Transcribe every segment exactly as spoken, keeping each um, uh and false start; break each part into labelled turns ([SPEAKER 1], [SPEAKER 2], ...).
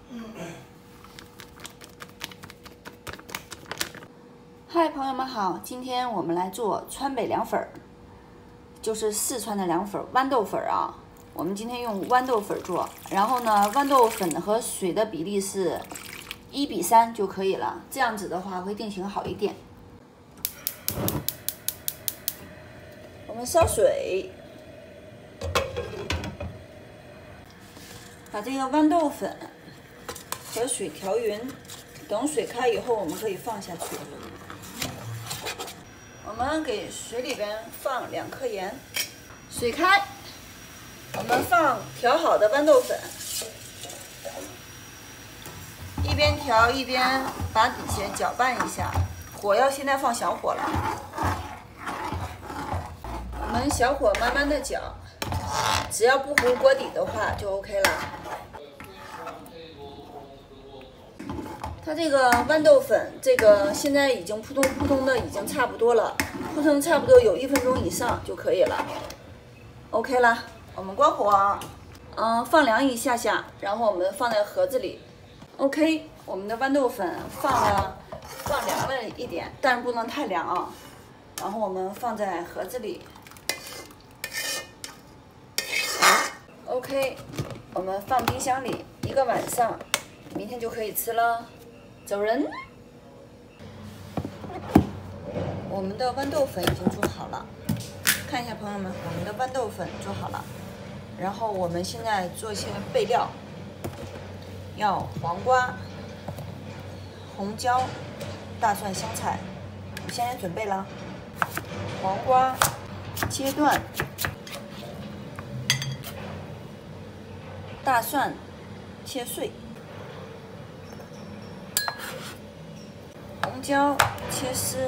[SPEAKER 1] 嗨，朋友们好，今天我们来做川北凉粉儿，就是四川的凉粉豌豆粉啊。我们今天用豌豆粉做，然后呢，豌豆粉和水的比例是一比三就可以了，这样子的话会定型好一点。我们烧水，把这个豌豆粉和水调匀，等水开以后，我们可以放下去。我们给水里边放两颗盐，水开，我们放调好的豌豆粉，一边调一边把底下搅拌一下，火要现在放小火了。我们小火慢慢的搅，只要不糊锅底的话就 OK 了。它这个豌豆粉，这个现在已经扑通扑通的已经差不多了，扑腾差不多有一分钟以上就可以了。OK 了，我们关火，嗯，放凉一下下，然后我们放在盒子里。OK， 我们的豌豆粉放了放凉了一点，但是不能太凉啊。然后我们放在盒子里。OK， 我们放冰箱里一个晚上，明天就可以吃了。走人！我们的豌豆粉已经煮好了，看一下朋友们，我们的豌豆粉煮好了。然后我们现在做一些备料，要黄瓜、红椒、大蒜、香菜，我现在准备了。黄瓜切断，大蒜切碎。红椒切丝，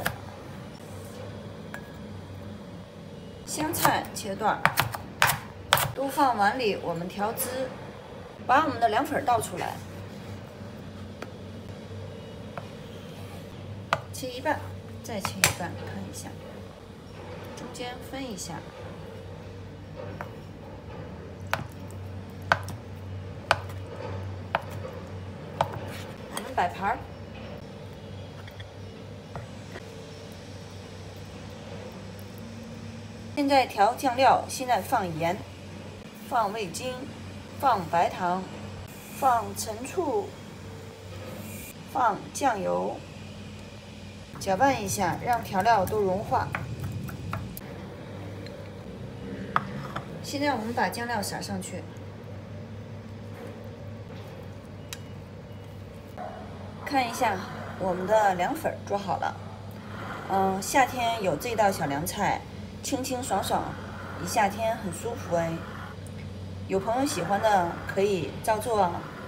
[SPEAKER 1] 香菜切段，都放碗里，我们调汁，把我们的凉粉倒出来，切一半，再切一半，看一下，中间分一下。我们摆盘儿。现在调酱料，现在放盐，放味精，放白糖，放陈醋，放酱油，搅拌一下，让调料都融化。现在我们把酱料撒上去，看一下我们的凉粉做好了。嗯，夏天有这道小凉菜。清清爽爽，一夏天很舒服哎。有朋友喜欢的可以照做啊。